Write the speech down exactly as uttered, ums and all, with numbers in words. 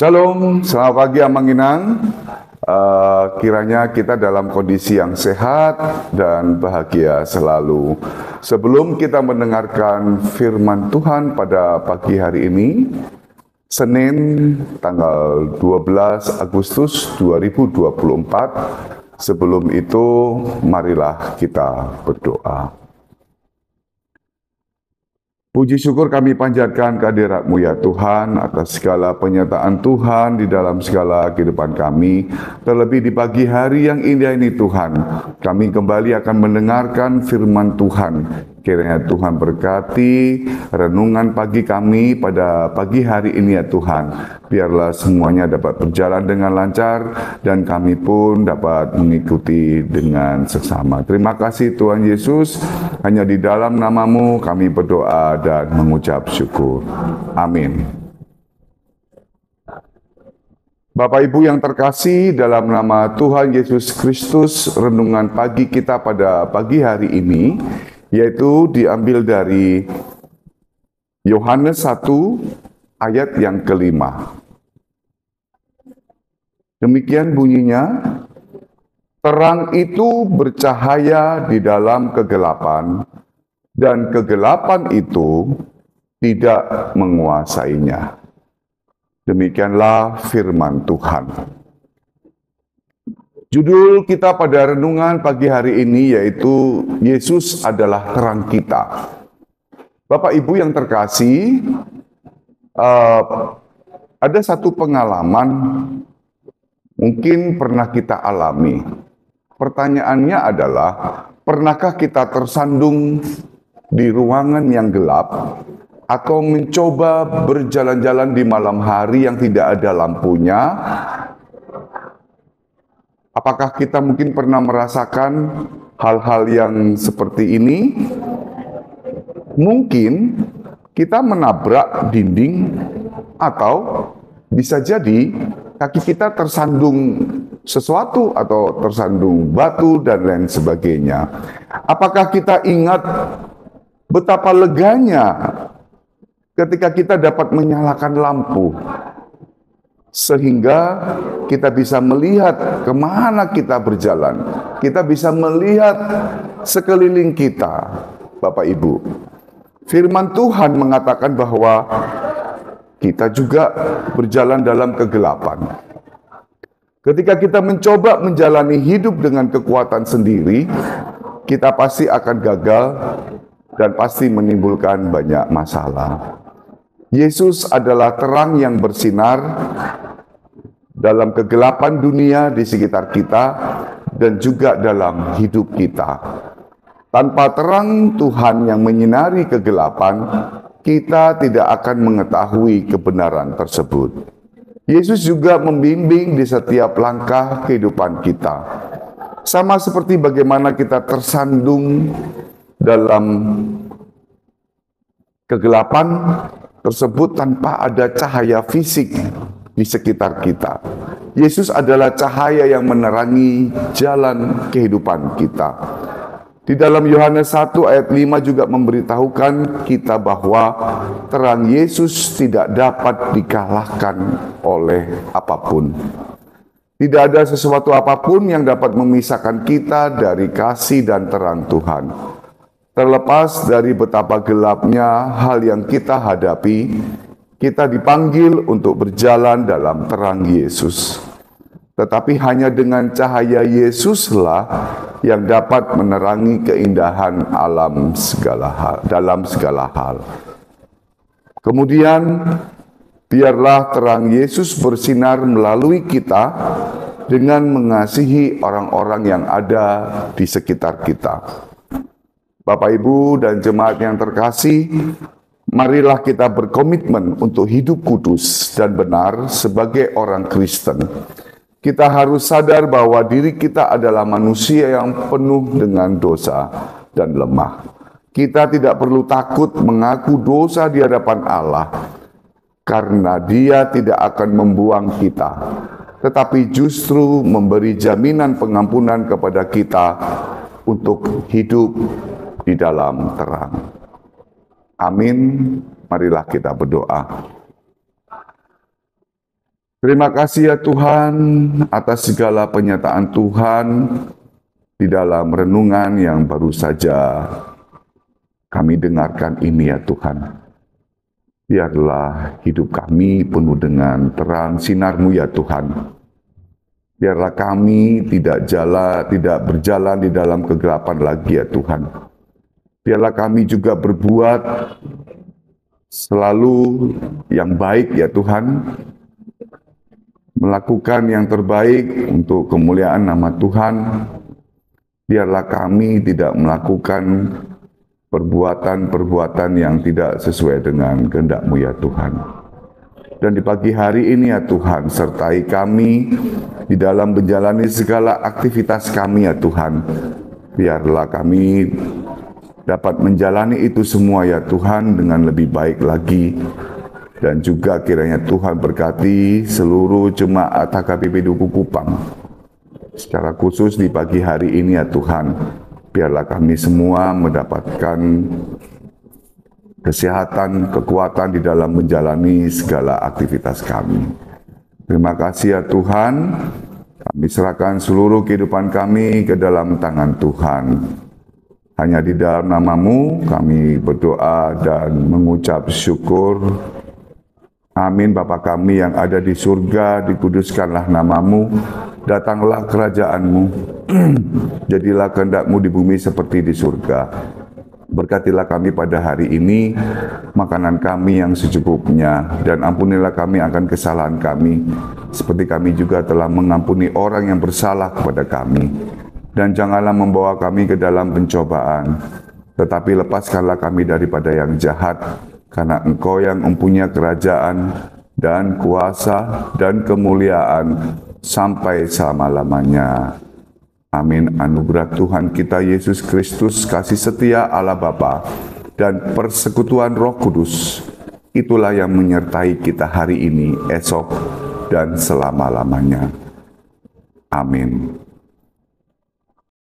Shalom, selamat pagi Amanginang. Uh, kiranya kita dalam kondisi yang sehat dan bahagia selalu. Sebelum kita mendengarkan firman Tuhan pada pagi hari ini, Senin tanggal dua belas Agustus dua ribu dua puluh empat, sebelum itu marilah kita berdoa. Puji syukur kami panjatkan kehadirat-Mu ya Tuhan atas segala penyertaan Tuhan di dalam segala kehidupan kami. Terlebih di pagi hari yang indah ini Tuhan, kami kembali akan mendengarkan firman Tuhan. Kiranya Tuhan berkati renungan pagi kami pada pagi hari ini ya Tuhan. Biarlah semuanya dapat berjalan dengan lancar dan kami pun dapat mengikuti dengan seksama. Terima kasih Tuhan Yesus, hanya di dalam nama-Mu kami berdoa dan mengucap syukur. Amin. Bapak Ibu yang terkasih, dalam nama Tuhan Yesus Kristus, renungan pagi kita pada pagi hari ini yaitu diambil dari Yohanes satu ayat yang kelima. Demikian bunyinya, terang itu bercahaya di dalam kegelapan, dan kegelapan itu tidak menguasainya. Demikianlah firman Tuhan. Judul kita pada renungan pagi hari ini yaitu Yesus adalah terang kita. Bapak Ibu yang terkasih, uh, ada satu pengalaman mungkin pernah kita alami. Pertanyaannya adalah, pernahkah kita tersandung di ruangan yang gelap atau mencoba berjalan-jalan di malam hari yang tidak ada lampunya? Apakah kita mungkin pernah merasakan hal-hal yang seperti ini? Mungkin kita menabrak dinding atau bisa jadi kaki kita tersandung sesuatu atau tersandung batu dan lain sebagainya. Apakah kita ingat betapa leganya ketika kita dapat menyalakan lampu, sehingga kita bisa melihat kemana kita berjalan. Kita bisa melihat sekeliling kita, Bapak Ibu. Firman Tuhan mengatakan bahwa kita juga berjalan dalam kegelapan. Ketika kita mencoba menjalani hidup dengan kekuatan sendiri, kita pasti akan gagal dan pasti menimbulkan banyak masalah. Yesus adalah terang yang bersinar dalam kegelapan dunia di sekitar kita dan juga dalam hidup kita. Tanpa terang Tuhan yang menyinari kegelapan, kita tidak akan mengetahui kebenaran tersebut. Yesus juga membimbing di setiap langkah kehidupan kita. Sama seperti bagaimana kita tersandung dalam kegelapan tersebut tanpa ada cahaya fisik di sekitar kita. Yesus adalah cahaya yang menerangi jalan kehidupan kita. Di dalam Yohanes satu ayat lima juga memberitahukan kita bahwa terang Yesus tidak dapat dikalahkan oleh apapun. Tidak ada sesuatu apapun yang dapat memisahkan kita dari kasih dan terang Tuhan. Terlepas dari betapa gelapnya hal yang kita hadapi, kita dipanggil untuk berjalan dalam terang Yesus. Tetapi hanya dengan cahaya Yesuslah yang dapat menerangi keindahan alam segala hal, dalam segala hal. Kemudian, biarlah terang Yesus bersinar melalui kita dengan mengasihi orang-orang yang ada di sekitar kita. Bapak, Ibu, dan jemaat yang terkasih, marilah kita berkomitmen untuk hidup kudus dan benar sebagai orang Kristen. Kita harus sadar bahwa diri kita adalah manusia yang penuh dengan dosa dan lemah. Kita tidak perlu takut mengaku dosa di hadapan Allah, karena Dia tidak akan membuang kita, tetapi justru memberi jaminan pengampunan kepada kita untuk hidup di dalam terang. Amin. Marilah kita berdoa. Terima kasih ya Tuhan atas segala penyataan Tuhan di dalam renungan yang baru saja kami dengarkan ini ya Tuhan. Biarlah hidup kami penuh dengan terang sinar-Mu ya Tuhan. Biarlah kami tidak jalan, tidak berjalan di dalam kegelapan lagi ya Tuhan. Biarlah kami juga berbuat selalu yang baik ya Tuhan. Melakukan yang terbaik untuk kemuliaan nama Tuhan. Biarlah kami tidak melakukan perbuatan-perbuatan yang tidak sesuai dengan kehendak-Mu ya Tuhan. Dan di pagi hari ini ya Tuhan, sertai kami di dalam menjalani segala aktivitas kami ya Tuhan. Biarlah kami dapat menjalani itu semua ya Tuhan dengan lebih baik lagi. Dan juga kiranya Tuhan berkati seluruh jemaat H K B P Duku Kupang. Secara khusus di pagi hari ini ya Tuhan, biarlah kami semua mendapatkan kesehatan, kekuatan di dalam menjalani segala aktivitas kami. Terima kasih ya Tuhan, kami serahkan seluruh kehidupan kami ke dalam tangan Tuhan. Hanya di dalam nama-Mu kami berdoa dan mengucap syukur. Amin. Bapa kami yang ada di surga, dikuduskanlah nama-Mu, datanglah kerajaan-Mu, jadilah kehendak-Mu di bumi seperti di surga. Berkatilah kami pada hari ini, makanan kami yang secukupnya, dan ampunilah kami akan kesalahan kami, seperti kami juga telah mengampuni orang yang bersalah kepada kami. Dan janganlah membawa kami ke dalam pencobaan, tetapi lepaskanlah kami daripada yang jahat, karena Engkau yang mempunyai kerajaan dan kuasa dan kemuliaan sampai selama-lamanya. Amin. Anugerah Tuhan kita Yesus Kristus, kasih setia Allah Bapa, dan persekutuan Roh Kudus, itulah yang menyertai kita hari ini, esok, dan selama-lamanya. Amin.